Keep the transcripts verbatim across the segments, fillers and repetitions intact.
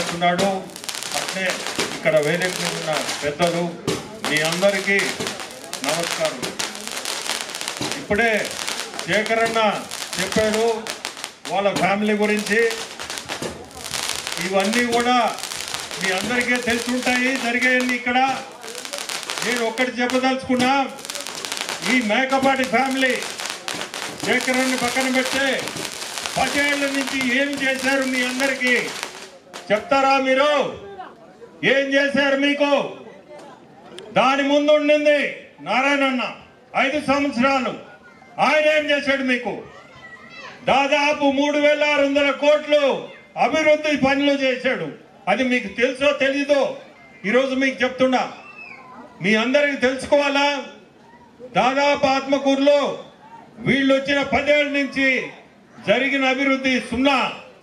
మాట్లాడుతున్నాడు. అట్లే ఇక్కడ వేదిక మీద ఉన్న పెద్దలు మీ అందరికీ నమస్కారం. ఇప్పుడే శేఖరన్న చెప్పాడు వాళ్ళ ఫ్యామిలీ గురించి. ఇవన్నీ కూడా మీ అందరికీ తెలిసి ఉంటాయి జరిగాయండి. ఇక్కడ నేను ఒక్కటి చెప్పదలుచుకున్నా, ఈ మేకపాటి ఫ్యామిలీ శేఖరన్ని పక్కన పెట్టే పదేళ్ల నుంచి ఏం చేశారు మీ అందరికీ చెప్తారా? మీరు ఏం చేశారు? మీకు దాని ముందు ఉండింది నారాయణన్న ఐదు సంవత్సరాలు. ఆయన ఏం చేశాడు? మీకు దాదాపు మూడు వేల ఆరు వందల కోట్లు అభివృద్ధి పనులు చేశాడు. అది మీకు తెలుసో తెలీదో ఈరోజు మీకు చెప్తున్నా. మీ అందరికి తెలుసుకోవాలా? దాదాపు ఆత్మకూరులో వీళ్ళు వచ్చిన పదేళ్ల నుంచి జరిగిన అభివృద్ధి సున్నా.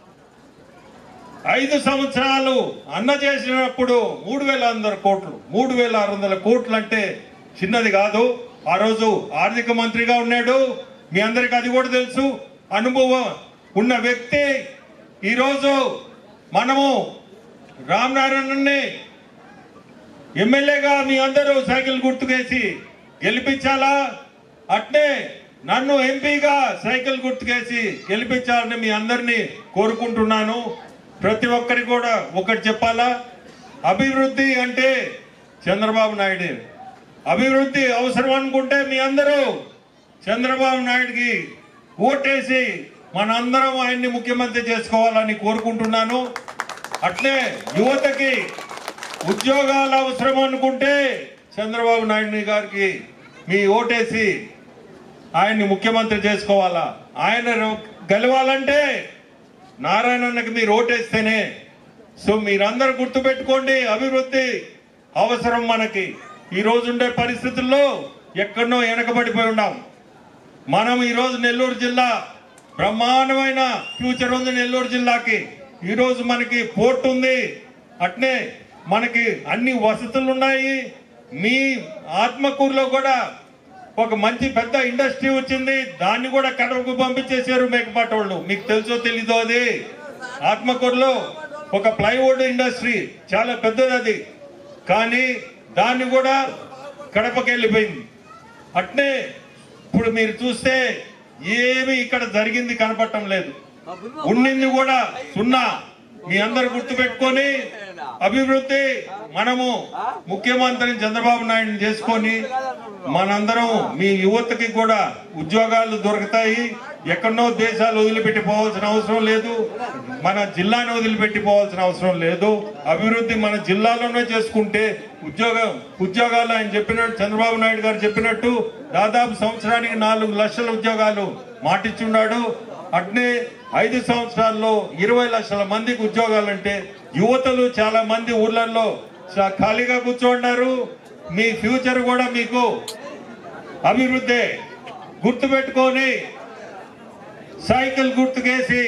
ఐదు సంవత్సరాలు అన్న చేసినప్పుడు మూడు వేల వందల కోట్లు మూడు వేల ఆరు వందల కోట్లు అంటే చిన్నది కాదు. ఆ రోజు ఆర్థిక మంత్రిగా ఉన్నాడు. మీ అందరికి అది కూడా తెలుసు. అనుభవం ఉన్న వ్యక్తి. ఈరోజు మనము రామనారాయణని ఎమ్మెల్యేగా మీ అందరూ సైకిల్ గుర్తుకేసి గెలిపించాలా? అట్నే నన్ను ఎంపీగా సైకిల్ గుర్తుకేసి గెలిపించాలని మీ అందరినీ కోరుకుంటున్నాను. ప్రతి ఒక్కరికి కూడా ఒకటి చెప్పాలా, అభివృద్ధి అంటే చంద్రబాబు నాయుడు. అభివృద్ధి అవసరం అనుకుంటే మీ అందరూ చంద్రబాబు నాయుడికి ఓటేసి మనందరం ఆయన్ని ముఖ్యమంత్రి చేసుకోవాలని కోరుకుంటున్నాను. అట్లే యువతకి ఉద్యోగాలు అవసరం అనుకుంటే చంద్రబాబు నాయుడు గారికి మీ ఓటేసి ఆయన్ని ముఖ్యమంత్రి చేసుకోవాలా. ఆయన గెలవాలంటే నారాయణన్నకి మీరు ఓటేస్తేనే. సో మీరందరూ గుర్తుపెట్టుకోండి, అభివృద్ధి అవసరం మనకి. ఈ రోజు ఉండే పరిస్థితుల్లో ఎక్కడనో వెనకబడిపోయి ఉన్నాం మనం. ఈరోజు నెల్లూరు జిల్లా బ్రహ్మాండమైన ఫ్యూచర్ ఉంది. నెల్లూరు జిల్లాకి ఈరోజు మనకి పోర్ట్ ఉంది. అట్నే మనకి అన్ని వసతులు ఉన్నాయి. మీ ఆత్మకూరులో కూడా ఒక మంచి పెద్ద ఇండస్ట్రీ వచ్చింది. దాన్ని కూడా కడపకు పంపించేశారు మేకపాటి వాళ్ళు. మీకు తెలుసో తెలీదో అది. ఆత్మకూరులో ఒక ప్లైవుడ్ ఇండస్ట్రీ చాలా పెద్దది అది, కానీ దాన్ని కూడా కడపకి వెళ్ళిపోయింది. అట్నే ఇప్పుడు మీరు చూస్తే ఏమి ఇక్కడ జరిగింది కనపడటం లేదు. ఉండింది కూడా సున్నా. మీ అందరు గుర్తుపెట్టుకొని అభివృద్ధి మనము ముఖ్యమంత్రిని చంద్రబాబు నాయుడు చేసుకొని మనందరం మీ యువతకి కూడా ఉద్యోగాలు దొరుకుతాయి. ఎక్కడో దేశాలు వదిలిపెట్టిపోవాల్సిన అవసరం లేదు. మన జిల్లాను వదిలిపెట్టిపోవాల్సిన అవసరం లేదు. అభివృద్ధి మన జిల్లాలోనే చేసుకుంటే ఉద్యోగం ఉద్యోగాలు ఆయన చెప్పినట్టు చంద్రబాబు నాయుడు గారు చెప్పినట్టు దాదాపు సంవత్సరానికి నాలుగు లక్షల ఉద్యోగాలు మాటిచ్చున్నాడు. అట్నే ఐదు సంవత్సరాల్లో ఇరవై లక్షల మందికి ఉద్యోగాలంటే యువతలు చాలా మంది ఊర్లలో ఖాళీగా కూర్చోండారు. మీ ఫ్యూచర్ కూడా మీకు అభివృద్ధి. గుర్తుపెట్టుకొని సైకిల్ గుర్తుకేసి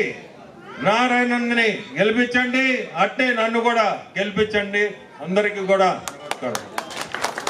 నారాయణన్ని గెలిపించండి. అట్నే నన్ను కూడా గెలిపించండి. అందరికీ కూడా